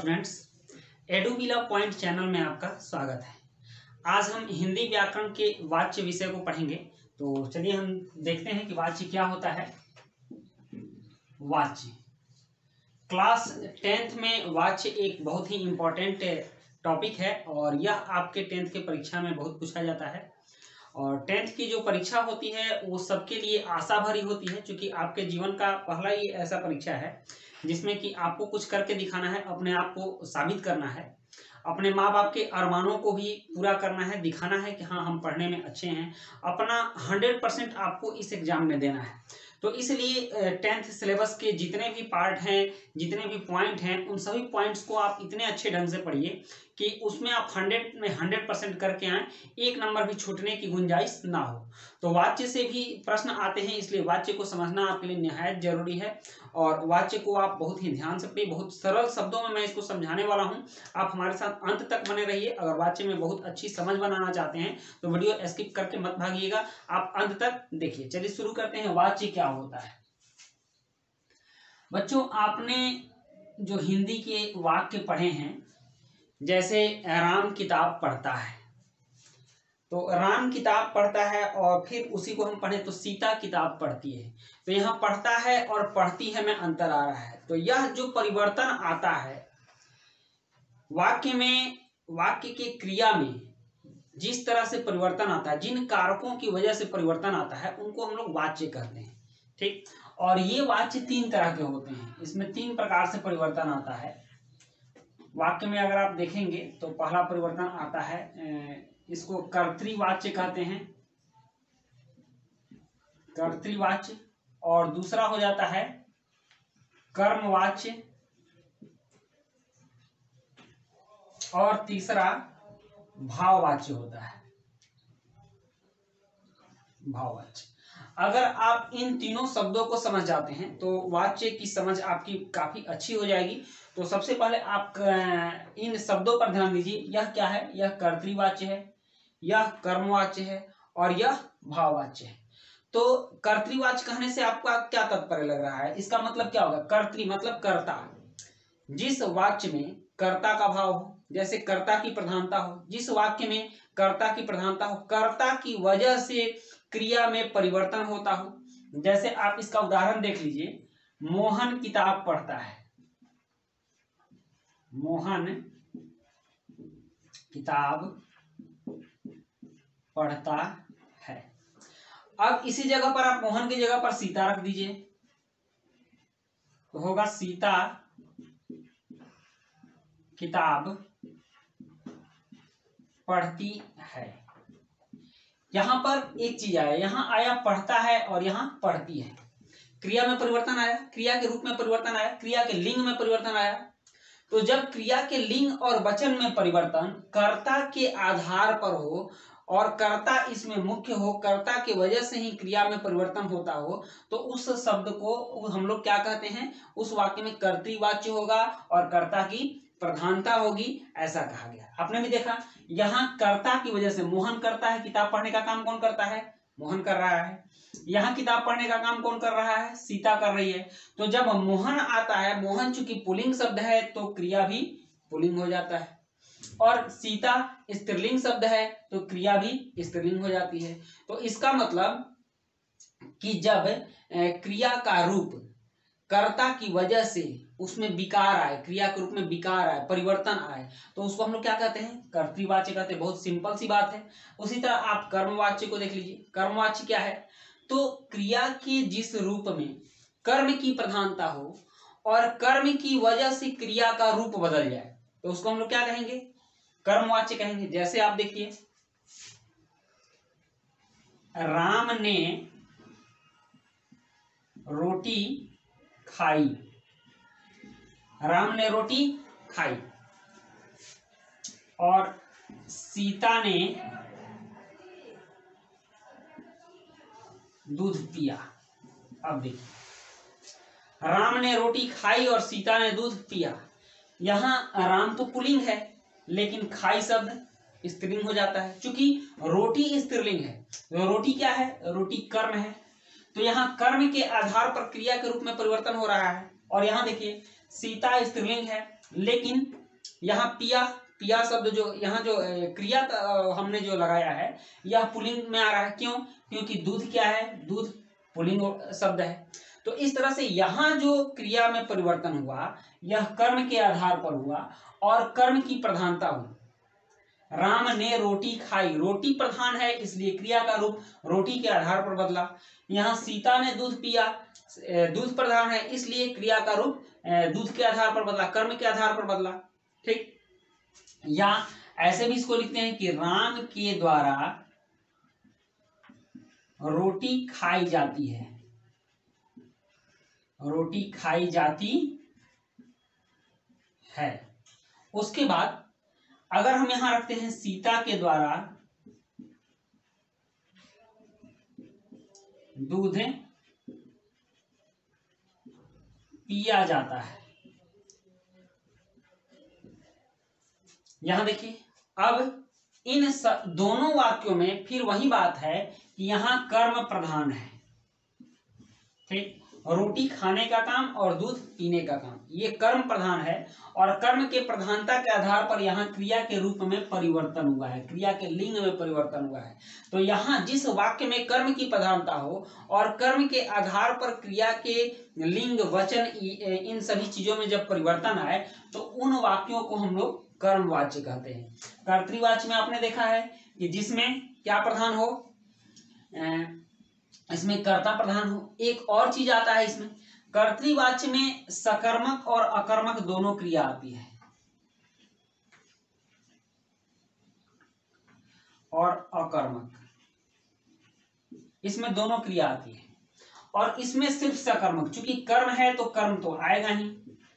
Students, एडुविला point channel में आपका स्वागत है। आज हम हिंदी व्याकरण के वाच्य विषय को पढ़ेंगे। तो चलिए हम देखते हैं कि वाच्य क्या होता है। वाच्य क्लास 10th में वाच्य एक बहुत ही इम्पोर्टेंट टॉपिक है और यह आपके 10th के परीक्षा में बहुत पूछा जाता है। और 10th की जो परीक्षा होती है वो सबके लिए आशा भरी होती है, क्योंकि आपके जीवन का पहला ही ऐसा परीक्षा है जिसमें कि आपको कुछ करके दिखाना है, अपने आप को साबित करना है, अपने माँ बाप के अरमानों को भी पूरा करना है, दिखाना है कि हाँ हम पढ़ने में अच्छे हैं। अपना 100% आपको इस एग्जाम में देना है। तो इसलिए 10th सिलेबस के जितने भी पार्ट हैं, जितने भी पॉइंट हैं, उन सभी पॉइंट्स को आप इतने अच्छे ढंग से पढ़िए कि उसमें आप 100 में 100% करके आए, एक नंबर भी छूटने की गुंजाइश ना हो। तो वाच्य से भी प्रश्न आते हैं, इसलिए वाच्य को समझना आपके लिए निहायत जरूरी है। और वाच्य को आप बहुत ही ध्यान से पढ़िए, बहुत सरल शब्दों में मैं इसको समझाने वाला हूं। आप हमारे साथ अंत तक बने रहिए। अगर वाच्य में बहुत अच्छी समझ बनाना चाहते हैं तो वीडियो स्किप करके मत भागिएगा, आप अंत तक देखिए। चलिए शुरू करते हैं। वाच्य क्या होता है बच्चों? आपने जो हिंदी के वाक्य पढ़े हैं, जैसे राम किताब पढ़ता है, तो राम किताब पढ़ता है और फिर उसी को हम पढ़े तो सीता किताब पढ़ती है। तो यहाँ पढ़ता है और पढ़ती है में अंतर आ रहा है। तो यह जो परिवर्तन आता है वाक्य में, वाक्य के क्रिया में जिस तरह से परिवर्तन आता है, जिन कारकों की वजह से परिवर्तन आता है, उनको हम लोग वाच्य कहते हैं। ठीक, और ये वाच्य 3 तरह के होते हैं। इसमें 3 प्रकार से परिवर्तन आता है वाक्य में। अगर आप देखेंगे तो पहला परिवर्तन आता है, इसको कर्तृवाच्य कहते हैं, कर्तृवाच्य। और दूसरा हो जाता है कर्मवाच्य, और तीसरा भाववाच्य होता है, भाववाच्य। अगर आप इन तीनों शब्दों को समझ जाते हैं तो वाच्य की समझ आपकी काफी अच्छी हो जाएगी। तो सबसे पहले आप इन शब्दों पर ध्यान दीजिए। यह क्या है? यह कर्तृवाच्य है, यह कर्मवाच्य है और यह भाववाच्य है। तो कर्तृवाच्य कहने से आपका क्या तात्पर्य लग रहा है? इसका मतलब क्या होगा? कर्तृ मतलब कर्ता। जिस वाक्य में कर्ता का भाव हो, जैसे कर्ता की प्रधानता हो, जिस वाक्य में कर्ता की प्रधानता हो, कर्ता की वजह से क्रिया में परिवर्तन होता हो। जैसे आप इसका उदाहरण देख लीजिए, मोहन किताब पढ़ता है, मोहन किताब पढ़ता है। अब इसी जगह पर आप मोहन की जगह पर सीता रख दीजिए, तो होगा सीता किताब पढ़ती है। यहां पर एक चीज आया, यहां आया पढ़ता है और यहां पढ़ती है। क्रिया में परिवर्तन आया, क्रिया के रूप में परिवर्तन आया, क्रिया के लिंग में परिवर्तन आया। तो जब क्रिया के लिंग और वचन में परिवर्तन कर्ता के आधार पर हो और कर्ता इसमें मुख्य हो, कर्ता की वजह से ही क्रिया में परिवर्तन होता हो, तो उस शब्द को हम लोग क्या कहते हैं? उस वाक्य में कर्तृवाच्य होगा और कर्ता की प्रधानता होगी, ऐसा कहा गया। आपने भी देखा, यहाँ कर्ता की वजह से मोहन करता है, किताब पढ़ने का काम कौन करता है? मोहन कर रहा है। यहाँ किताब पढ़ने का काम कौन कर रहा है? सीता कर रही है। तो जब मोहन आता है, मोहन चूंकि पुल्लिंग शब्द है तो क्रिया भी पुल्लिंग हो जाता है, और सीता स्त्रीलिंग शब्द है तो क्रिया भी स्त्रीलिंग हो जाती है। तो इसका मतलब कि जब क्रिया का रूप कर्ता की वजह से उसमें विकार आए, क्रिया के रूप में विकार आए, परिवर्तन आए, तो उसको हम लोग क्या कहते हैं? कर्तृवाच्य कहते हैं। बहुत सिंपल सी बात है। उसी तरह आप कर्मवाच्य को देख लीजिए। कर्मवाच्य क्या है? तो क्रिया के जिस रूप में कर्म की प्रधानता हो और कर्म की वजह से क्रिया का रूप बदल जाए, तो उसको हम लोग क्या कहेंगे? कर्मवाच्य कहेंगे। जैसे आप देखिए, राम ने रोटी खाई, राम ने रोटी खाई, और सीता ने दूध पिया। अब देखिए, राम ने रोटी खाई और सीता ने दूध पिया। यहां राम तो पुल्लिंग है, लेकिन खाई शब्द स्त्रीलिंग हो जाता है। क्योंकि रोटी स्त्रीलिंग है, रोटी क्या है? रोटी कर्म है। तो यहाँ कर्म के आधार पर क्रिया के रूप में परिवर्तन हो रहा है। और यहाँ देखिए, सीता स्त्रीलिंग है लेकिन यहाँ पिया पिया शब्द जो यहाँ जो क्रिया हमने जो लगाया है यह पुल्लिंग में आ रहा है। क्यों? क्योंकि दूध क्या है, दूध पुल्लिंग शब्द है। तो इस तरह से यहाँ जो क्रिया में परिवर्तन हुआ यह कर्म के आधार पर हुआ और कर्म की प्रधानता हुई। राम ने रोटी खाई, रोटी प्रधान है इसलिए क्रिया का रूप रोटी के आधार पर बदला। यहाँ सीता ने दूध पिया, दूध प्रधान है इसलिए क्रिया का रूप दूध के आधार पर बदला, कर्म के आधार पर बदला। ठीक, या ऐसे भी इसको लिखते हैं कि राम के द्वारा रोटी खाई जाती है, रोटी खाई जाती है। उसके बाद अगर हम यहां रखते हैं सीता के द्वारा दूध पिया जाता है। यहां देखिए, अब इन दोनों वाक्यों में फिर वही बात है कि यहां कर्म प्रधान है। ठीक, रोटी खाने का काम और दूध पीने का काम ये कर्म प्रधान है और कर्म के प्रधानता के आधार पर यहाँ क्रिया के रूप में परिवर्तन हुआ है, क्रिया के लिंग में परिवर्तन हुआ है। तो यहाँ जिस वाक्य में कर्म की प्रधानता हो और कर्म के आधार पर क्रिया के लिंग वचन इन सभी चीजों में जब परिवर्तन आए तो उन वाक्यों को हम लोग कर्मवाच्य कहते हैं। कर्तृवाच्य में आपने देखा है कि जिसमें क्या प्रधान हो, इसमें कर्ता प्रधान हो। एक और चीज आता है इसमें, कर्तृवाच्य में सकर्मक और अकर्मक दोनों क्रिया आती है और अकर्मक, इसमें दोनों क्रिया आती है। और इसमें सिर्फ सकर्मक, चूंकि कर्म है तो कर्म तो आएगा ही।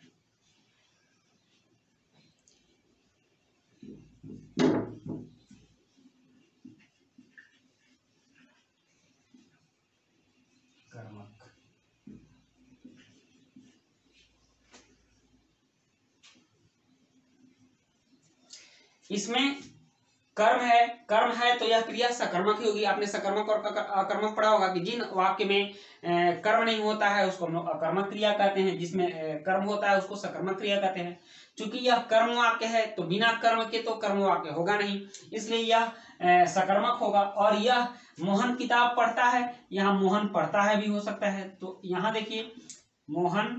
इसमें कर्म है तो यह क्रिया सकर्मक ही होगी। आपने सकर्मक और अकर्मक पढ़ा होगा कि जिन वाक्य में कर्म नहीं होता है उसको हम लोग अकर्मक क्रिया कहते हैं, जिसमें कर्म होता है उसको सकर्मक क्रिया कहते हैं। चूंकि यह कर्म वाक्य है तो बिना कर्म के तो कर्म वाक्य होगा नहीं, इसलिए यह सकर्मक होगा। और यह मोहन किताब पढ़ता है, यहाँ मोहन पढ़ता है भी हो सकता है। तो यहाँ देखिए मोहन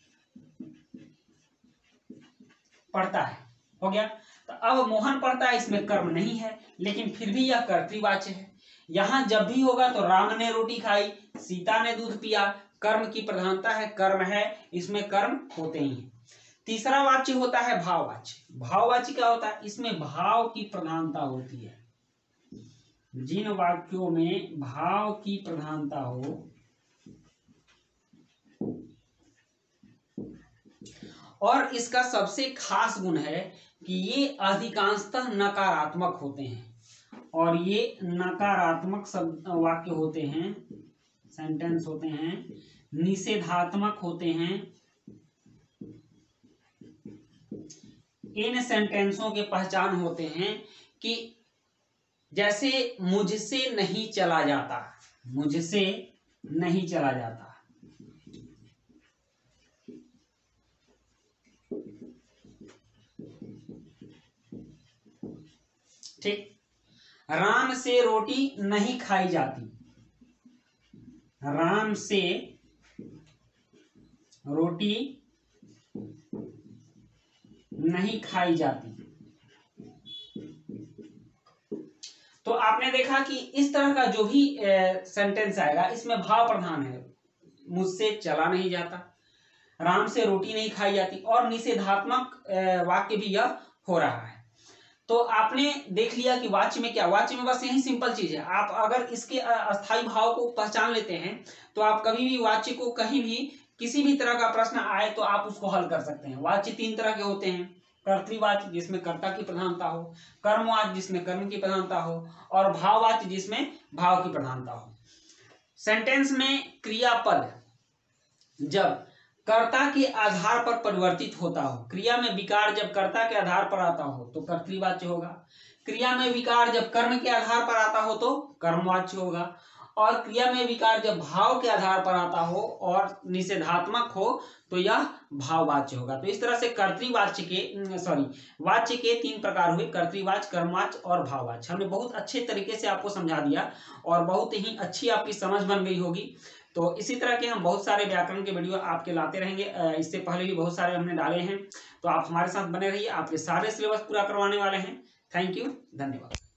पढ़ता है हो गया। तो अब मोहन पढ़ता है, इसमें कर्म नहीं है लेकिन फिर भी यह कर्तृवाच्य है। यहां जब भी होगा तो राम ने रोटी खाई, सीता ने दूध पिया, कर्म की प्रधानता है, कर्म है, इसमें कर्म होते ही हैं। तीसरा वाच्य होता है भाववाच्य। भाववाच्य क्या होता है? इसमें भाव की प्रधानता होती है। जिन वाक्यों में भाव की प्रधानता हो और इसका सबसे खास गुण है कि ये अधिकांशतः नकारात्मक होते हैं और ये नकारात्मक वाक्य होते हैं, सेंटेंस होते हैं, निषेधात्मक होते हैं। इन सेंटेंसों के पहचान होते हैं कि जैसे मुझसे नहीं चला जाता, मुझसे नहीं चला जाता। ठीक, राम से रोटी नहीं खाई जाती, राम से रोटी नहीं खाई जाती। तो आपने देखा कि इस तरह का जो भी सेंटेंस आएगा इसमें भाव प्रधान है। मुझसे चला नहीं जाता, राम से रोटी नहीं खाई जाती और निषेधात्मक वाक्य भी यह हो रहा है। तो आपने देख लिया कि वाच्य में क्या, वाच्य में बस यही सिंपल चीज है। आप अगर इसके अस्थायी भाव को पहचान लेते हैं तो आप कभी भी वाच्य को कहीं भी किसी भी तरह का प्रश्न आए तो आप उसको हल कर सकते हैं। वाच्य तीन तरह के होते हैं, कर्तृवाच्य जिसमें कर्ता की प्रधानता हो, कर्मवाच्य जिसमें कर्म की प्रधानता हो और भाववाच्य जिसमें भाव की प्रधानता हो। सेंटेंस में क्रियापद जब कर्ता के आधार पर परिवर्तित होता हो, क्रिया में विकार जब कर्ता के आधार पर आता हो तो कर्तृवाच्य होगा, क्रिया में विकार जब कर्म के आधार पर आता हो तो कर्मवाच्य होगा और क्रिया में विकार जब भाव के आधार पर आता हो और निषेधात्मक हो तो यह भाववाच्य होगा। तो इस तरह से कर्तृवाच्य के वाच्य के 3 प्रकार हुए, कर्तृवाच्य, कर्मवाच्य और भाववाच्य। हमने बहुत अच्छे तरीके से आपको समझा दिया और बहुत ही अच्छी आपकी समझ बन गई होगी। तो इसी तरह के हम बहुत सारे व्याकरण के वीडियो आपके लाते रहेंगे। इससे पहले भी बहुत सारे हमने डाले हैं, तो आप हमारे साथ बने रहिए। आपके सारे सिलेबस पूरा करवाने वाले हैं। थैंक यू, धन्यवाद।